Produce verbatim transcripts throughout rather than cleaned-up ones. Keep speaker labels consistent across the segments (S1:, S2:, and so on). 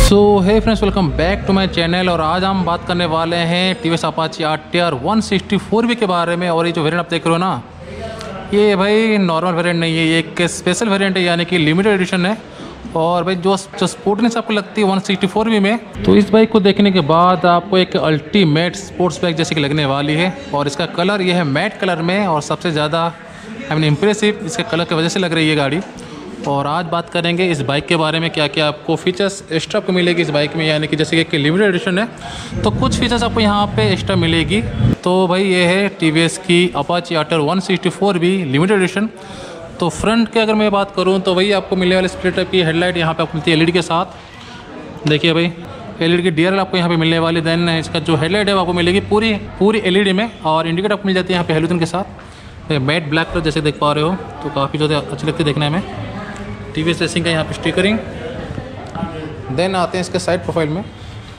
S1: So hey friends, welcome back to my channel. और आज हम बात करने वाले हैं T V S Apache R T R one sixty four V के बारे में। और ये जो वेरिएंट आप देख रहे हो ना, ये भाई नॉर्मल वेरिएंट नहीं है, ये एक स्पेशल वेरिएंट है, यानी कि लिमिटेड एडिशन है। और भाई जो जो स्पोर्टनेस आपको लगती है वन सिक्सटी फोर वी में, तो इस बाइक को देखने के बाद आपको एक अल्टीमेट स्पोर्ट्स बाइक जैसी कि लगने वाली है। और इसका कलर ये है मैट कलर में, और सबसे ज़्यादा आई मीन इम्प्रेसिव इसके कलर की वजह से लग रही है गाड़ी। और आज बात करेंगे इस बाइक के बारे में, क्या क्या आपको फीचर्स एक्स्ट्रा आपको मिलेगी इस बाइक में, यानी कि जैसे कि लिमिटेड एडिशन है तो कुछ फीचर्स आपको यहाँ पे एक्स्ट्रा मिलेगी। तो भाई ये है टी वी एस की Apache R T R one sixty four V limited edition. तो फ्रंट की अगर मैं बात करूँ तो वही आपको मिलने वाले स्प्लिट टाइप की हेडलाइट यहाँ पे आपको मिलती है एल ई डी के साथ। देखिए भाई एल ई डी की डी आर एल आपको यहाँ पे मिलने वाली। देन इसका जो हेडलाइट है वो आपको मिलेगी पूरी पूरी एल ई डी में, और इंडिकेटर आपको मिल जाती है यहाँ पे हेलोजन के साथ। मैट ब्लैक कलर जैसे देख पा रहे हो, तो काफ़ी ज़्यादा अच्छी लगती है देखने में। टी वी एस रेसिंग का यहाँ पे स्टिकरिंग। देन आते हैं इसके साइड प्रोफाइल में,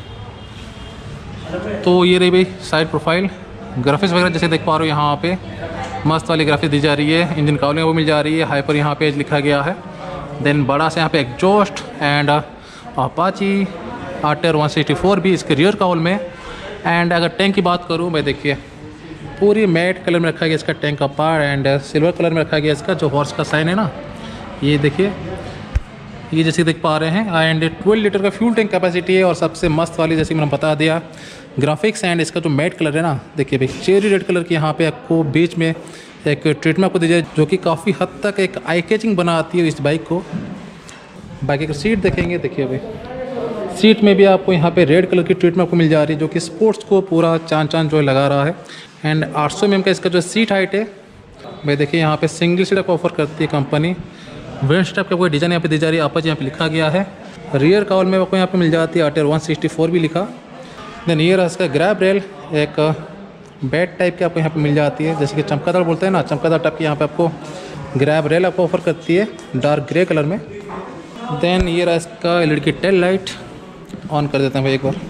S1: तो ये रही भाई साइड प्रोफाइल। ग्राफिक्स वगैरह जैसे देख पा रहे हो यहाँ पे मस्त वाली ग्राफिक्स दी जा रही है। इंजन काउलिंग वो मिल जा रही है, हाइपर यहाँ पे लिखा गया है। देन बड़ा से यहाँ पे exhaust and Apache R T R one sixty four भी इसके रियर काउल में। एंड अगर टैंक की बात करूँ मैं, देखिए पूरी मैट कलर में रखा गया इसका टैंक का पार्ट, एंड सिल्वर कलर में रखा गया इसका जो हॉर्स का साइन है ना, ये देखिए ये जैसे देख पा रहे हैं। एंड ट्वेल्व लीटर का फ्यूल टैंक कैपेसिटी है। और सबसे मस्त वाली जैसे मैंने बता दिया ग्राफिक्स एंड इसका जो मैट कलर है ना, देखिए भाई चेरी रेड कलर की यहाँ पे आपको बीच में एक ट्रीटमेंट आपको दी जाए, जो कि काफ़ी हद तक एक आई कैचिंग बनाती है इस बाइक को। बाकी अगर सीट देखेंगे, देखिए भाई सीट में भी आपको यहाँ पे रेड कलर की ट्रीटमेंट आपको मिल जा रही है, जो कि स्पोर्ट्स को पूरा चांद चांद जो है लगा रहा है। एंड आठ सौ एम एम का इसका जो सीट हाइट है भाई, देखिए यहाँ पे सिंगल सीट आपको ऑफर करती है कंपनी। वेस्ट टाइप का कोई डिज़ाइन यहाँ पे दी जा रही है, अपाची यहाँ पे लिखा गया है। रियर काउल में आपको यहाँ पे मिल जाती है R T R one sixty four भी लिखा। देन ये इसका ग्रैब रेल एक बैट टाइप की आपको यहाँ पे मिल जाती है, जैसे कि चमकादार बोलते हैं ना, चमकादार टाइप की यहाँ पे आपको ग्रैब रेल आपको ऑफर करती है डार्क ग्रे कलर में। देन ये रहा इसका एल ई डी की टेल लाइट, ऑन कर देते हैं भाई एक बार।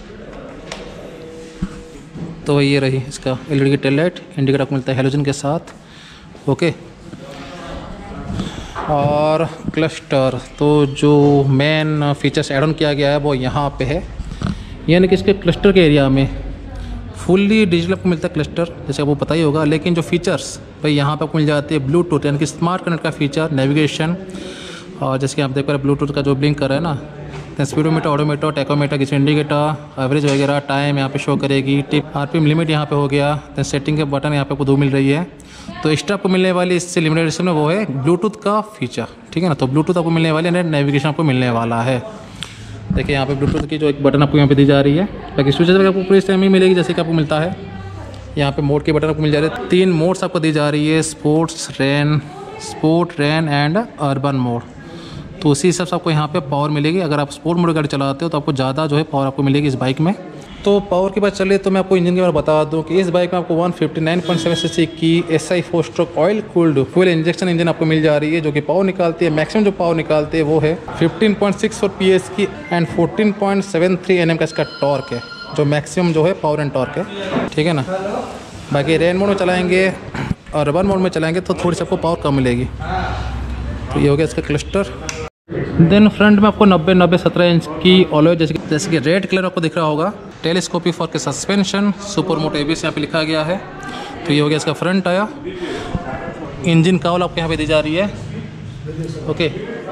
S1: तो ये रही इसका एल ई डी की टेल लाइट, इंडिकेटर आपको मिलता है हेलोजन के साथ। ओके, और क्लस्टर तो जो मेन फीचर्स ऐड ऑन किया गया है वो यहाँ पे है, यानी कि इसके क्लस्टर के एरिया में फुल्ली डिजिटल आपको मिलता है क्लस्टर, जैसे आपको पता ही होगा। लेकिन जो फीचर्स भाई यहाँ पे आपको मिल जाती है ब्लूटूथ, यानी कि स्मार्ट कनेक्ट का फीचर, नेविगेशन, और जैसे कि आप देख पा रहे हैं ब्लूटूथ का जो ब्लिंक कर रहा है ना, स्पीडोमीटर, ऑडोमीटर, टेकोमीटर, किसी इंडिकेटर, एवरेज वगैरह, टाइम यहाँ पे शो करेगी। Tip R P M limit यहाँ पे हो गया। देन सेटिंग के बटन यहाँ पे आपको दो मिल रही है। तो एक्स्ट्रा आपको मिलने वाली इससे लिमिटेड एडिशन में वो है ब्लूटूथ का फीचर, ठीक है ना। तो ब्लूटूथ आपको मिलने वाली है, नेविगेशन आपको मिलने वाला है। देखिए यहाँ पे ब्लूटूथ की जो एक बटन आपको यहाँ पे दी जा रही है। बाकी स्विचेस वगैरह आपको पूरी सेम ही मिलेगी जैसे कि आपको मिलता है। यहाँ पे मोड के बटन आपको मिल जा रहे हैं, तीन मोड्स आपको दी जा रही है, sports, rain, sport, rain and urban mode. तो उसी हिसाब से आपको यहाँ पे पावर मिलेगी। अगर आप स्पोर्ट मोड गाड़ी चलाते हो तो आपको ज़्यादा जो है पावर आपको मिलेगी इस बाइक में। तो पावर की बात चले तो मैं आपको इंजन के बारे में बता दूं कि इस बाइक में आपको one fifty nine point seven CC की S I four stroke oil cooled fuel injection engine आपको मिल जा रही है, जो कि पावर निकालती है। मैक्सिमम जो पावर निकालती है वो है fifteen point six four P S की, and fourteen point seven three N M का इसका टॉर्क है, जो मैक्सिमम जो है पावर एंड टॉर्क है, ठीक है ना। बाकी रेन मोड में चलाएँगे और अर्बन मोड में चलाएँगे तो थोड़ी सी आपको पावर कम मिलेगी। तो ये हो गया इसका क्लस्टर। देन फ्रंट में आपको नब्बे नब्बे सत्रह इंच की ऑलवेज जैसे जैसे कि रेड कलर आपको दिख रहा होगा, telescopic fork suspension, super moto A B S यहाँ पे लिखा गया है। तो ये हो गया इसका फ्रंट आया। इंजन काउल आपको यहाँ पे दी जा रही है। ओके,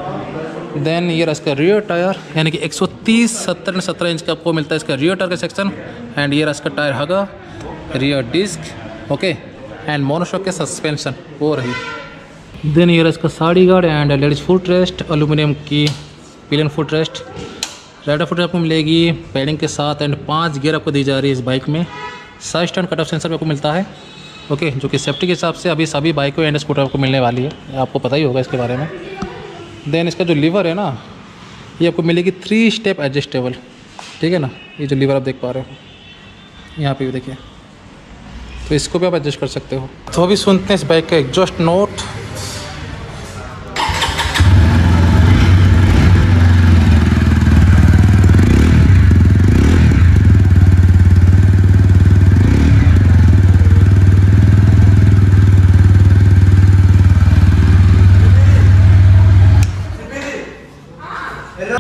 S1: देन ये रहा इसका रियर टायर, यानी कि एक सौ तीस सत्तर सत्रह इंच का आपको मिलता है इसका रियर टायर का सेक्शन। एंड ये रहा इसका टायर हगा, rear disc, okay, and monoshock के सस्पेंशन वो रही। देन ये रहा इसका sari guard and ladies foot rest, aluminium की pillion foot rest, rider foot आपको मिलेगी पैडिंग के साथ। एंड पांच गियर आपको दी जा रही है इस बाइक में। Side stand cut off sensor भी आपको मिलता है, ओके, जो कि सेफ्टी के हिसाब से अभी सभी बाइकों एंड स्कूटर आपको मिलने वाली है, आपको पता ही होगा इसके बारे में। देन इसका जो लीवर है ना, ये आपको मिलेगी थ्री स्टेप एडजस्टेबल, ठीक है ना। ये जो लीवर आप देख पा रहे हो यहाँ पे भी देखिए, तो इसको भी आप एडजस्ट कर सकते हो। तो अभी सुनते हैं इस बाइक का एग्जॉस्ट नोट।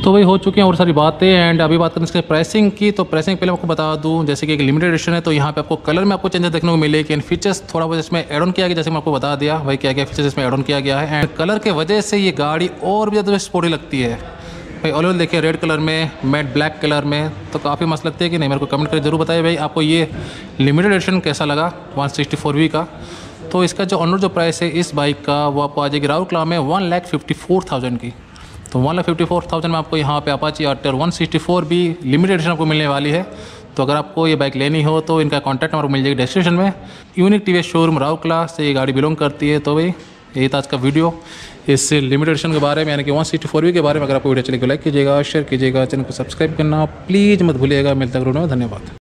S1: तो वही हो चुकी हैं और सारी बातें। एंड अभी बात करें इसके प्राइसिंग की, तो प्राइसिंग पहले आपको बता दूं, जैसे कि एक लिमिटेड एडिशन है तो यहाँ पे आपको कलर में आपको चेंजेस देखने को मिलेगी। एंड फीचर्स थोड़ा बहुत इसमें एड ऑन किया गया, जैसे मैं आपको बता दिया भाई क्या क्या फीचर्स इसमें एड ऑन किया गया है। एंड कलर के वजह से ये गाड़ी और भी ज़्यादा स्पोर्टी लगती है भाई। ऑल ओवर देखिए रेड कलर में, मैट ब्लैक कलर में, तो काफ़ी मस्त लगती है कि नहीं। मेरे को कमेंट करके जरूर बताइए भाई आपको ये लिमिटेड एडिशन कैसा लगा वन सिक्सटी फोर वी का। तो इसका जो ऑनर जो प्राइस है इस बाइक का वो आपको आ जाएगी राउरकेला में one lakh fifty four thousand की। तो one lakh fifty four thousand में आपको यहाँ पे Apache R T R one sixty four भी लिमिटेड एडिशन आपको मिलने वाली है। तो अगर आपको ये बाइक लेनी हो तो इनका कॉन्टैक्ट नंबर मिल जाएगी डिस्क्रिप्शन में। Unique T V S showroom Rourkela से ये गाड़ी बिलोंग करती है। तो भाई यही था आज का वीडियो इस लिमिटेड एडिशन के बारे में, यानी कि वन सिक्सटी फोर वी के बारे में। अगर आपको वीडियो चलेगी लाइक कीजिएगा, शेयर कीजिएगा, चैनल को सब्सक्राइब करना प्लीज़ मत भूलिएगा। मिलता है, धन्यवाद।